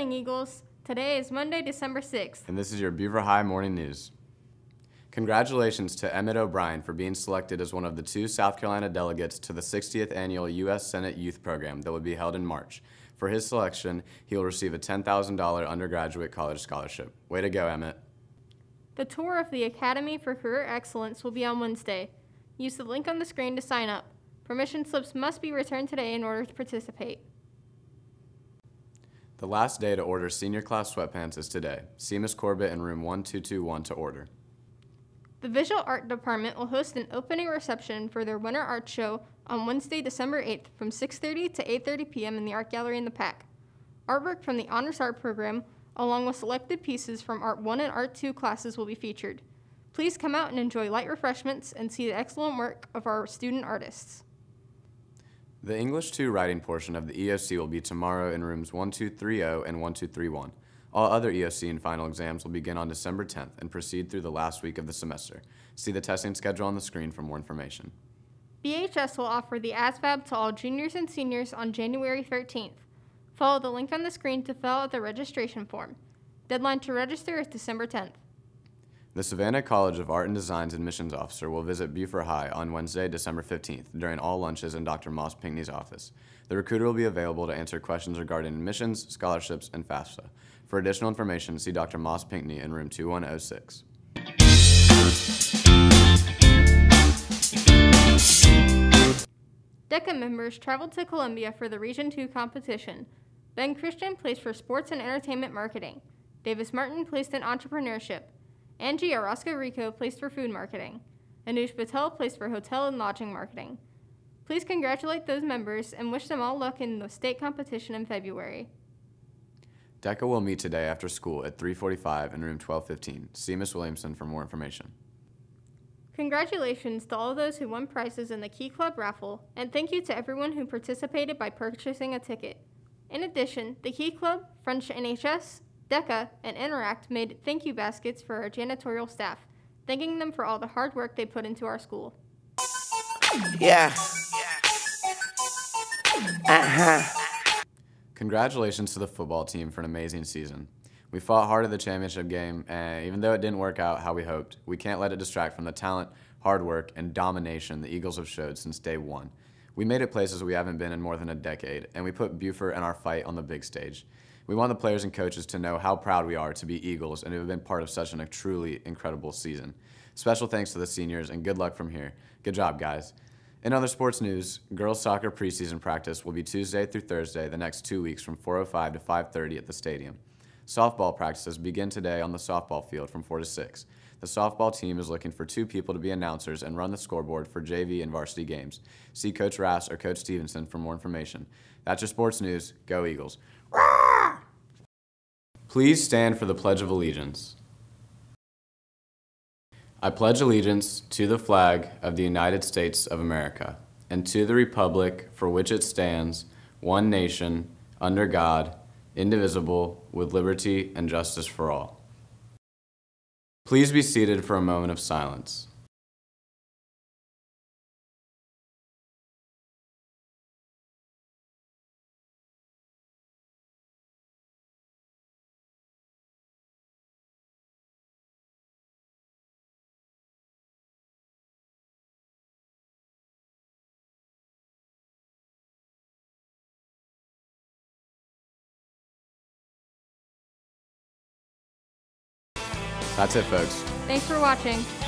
morning, Eagles. Today is Monday, December 6th. And this is your Beaufort High Morning News. Congratulations to Emmett O'Brien for being selected as one of the 2 South Carolina delegates to the 60th Annual U.S. Senate Youth Program that will be held in March. For his selection, he will receive a $10,000 undergraduate college scholarship. Way to go, Emmett. The tour of the Academy for Career Excellence will be on Wednesday. Use the link on the screen to sign up. Permission slips must be returned today in order to participate. The last day to order senior class sweatpants is today. See Ms. Corbett in room 1221 to order. The Visual Art Department will host an opening reception for their Winter Art Show on Wednesday, December 8th from 6:30 to 8:30 p.m. in the Art Gallery in the PAC. Artwork from the Honors Art program, along with selected pieces from Art 1 and Art 2 classes will be featured. Please come out and enjoy light refreshments and see the excellent work of our student artists. The English 2 writing portion of the EOC will be tomorrow in rooms 1230 and 1231. All other EOC and final exams will begin on December 10th and proceed through the last week of the semester. See the testing schedule on the screen for more information. BHS will offer the ASVAB to all juniors and seniors on January 13th. Follow the link on the screen to fill out the registration form. Deadline to register is December 10th. The Savannah College of Art and Design's admissions officer will visit Beaufort High on Wednesday, December 15th during all lunches in Dr. Moss Pinckney's office. The recruiter will be available to answer questions regarding admissions, scholarships, and FAFSA. For additional information, see Dr. Moss Pinckney in room 2106. DECA members traveled to Columbia for the Region 2 competition. Ben Christian placed for Sports and Entertainment Marketing. Davis Martin placed in Entrepreneurship. Angie Orozco Rico placed for Food Marketing. Anush Patel placed for Hotel and Lodging Marketing. Please congratulate those members and wish them all luck in the state competition in February. DECA will meet today after school at 3:45 in room 1215. See Ms. Williamson for more information. Congratulations to all those who won prizes in the Key Club raffle, and thank you to everyone who participated by purchasing a ticket. In addition, the Key Club, French NHS, DECA, and Interact made thank you baskets for our janitorial staff, thanking them for all the hard work they put into our school. Yeah. Congratulations to the football team for an amazing season. We fought hard at the championship game, and even though it didn't work out how we hoped, we can't let it distract from the talent, hard work, and domination the Eagles have showed since day one. We made it places we haven't been in more than a decade, and we put Beaufort and our fight on the big stage. We want the players and coaches to know how proud we are to be Eagles and to have been part of such a truly incredible season. Special thanks to the seniors, and good luck from here. Good job, guys. In other sports news, girls soccer preseason practice will be Tuesday through Thursday the next 2 weeks from 4:05 to 5:30 at the stadium. Softball practices begin today on the softball field from 4 to 6. The softball team is looking for 2 people to be announcers and run the scoreboard for JV and varsity games. See Coach Rass or Coach Stevenson for more information. That's your sports news. Go Eagles. Please stand for the Pledge of Allegiance. I pledge allegiance to the flag of the United States of America and to the republic for which it stands, one nation, under God, indivisible, with liberty and justice for all. Please be seated for a moment of silence. That's it, folks. Thanks for watching.